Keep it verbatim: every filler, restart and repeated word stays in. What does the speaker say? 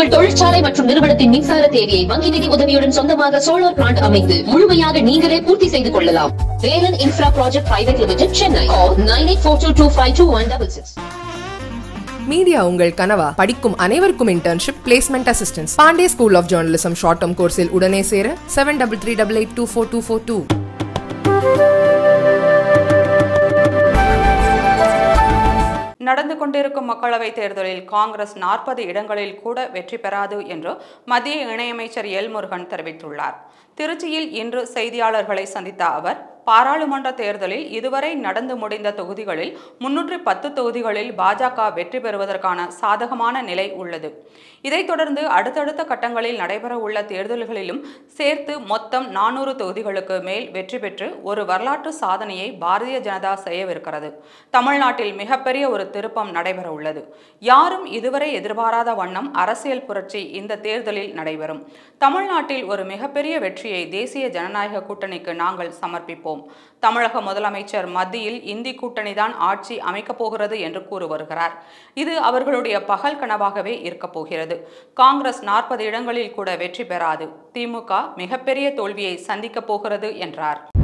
உங்கள் தொழிற்சாலை மற்றும் நிறுவனத்தின் மின்சார தேவையை வங்கி நிதி உதவியுடன் சொந்தமாக சோலார் பிளான்ட் அமைத்து முழுமையாக நீங்களே பூர்த்தி செய்து கொள்ளலாம். Velan infra project private limited, Chennai. Nine eight four two two five two one six six. Media உங்கள் கனவா? படிக்கும் அனைவருக்கும் internship, placement assistance. Pandey school of journalism short term கோர்ஸில் உடனே சேர seven double three double eight two four two four two. நடந்து கொண்டிருக்கும் மக்களவைத் தேர்தலில் காங்கிரஸ் நாற்பது இடங்களில் கூட வெற்றி பெறாது என்று மத்திய இணையமைச்சர் எல் முருகன் தெரிவித்துள்ளார். திருச்சியில் இன்று செய்தியாளர்களை சந்தித்த அவர், பாராளுமன்ற தேர்தலில் இதுவரை நடந்து முடிந்த தொகுதிகளில் முன்னூற்றி பத்து தொகுதிகளில் பாஜக வெற்றி பெறுவதற்கான சாதகமான நிலை உள்ளது. இதைத் தொடர்ந்து அடுத்தடுத்த கட்டங்களில் நடைபெற உள்ள தேர்தல்களிலும் சேர்த்து மொத்தம் நானூறு தொகுதிகளுக்கு மேல் வெற்றி பெற்று ஒரு வரலாற்று சாதனையை பாரதிய ஜனதா செய்யவிருக்கிறது. தமிழ்நாட்டில் மிகப்பெரிய ஒரு திருப்பம் நடைபெற உள்ளது. யாரும் இதுவரை எதிர்பாராத வண்ணம் அரசியல் புரட்சி இந்த தேர்தலில் நடைபெறும். தமிழ்நாட்டில் ஒரு மிகப்பெரிய வெற்றியை தேசிய ஜனநாயக கூட்டணிக்கு நாங்கள் சமர்ப்பிப்போம். தமிழக முதலமைச்சர் மத்தியில் இந்தி கூட்டணிதான் ஆட்சி அமைக்கப் போகிறது என்று கூறி வருகிறார். இது அவர்களுடைய பகல் கனவாகவே இருக்கப் போகிறது. காங்கிரஸ் நாற்பது இடங்களில் கூட வெற்றி பெறாது. திமுக மிகப்பெரிய தோல்வியை சந்திக்கப் போகிறது என்றார்.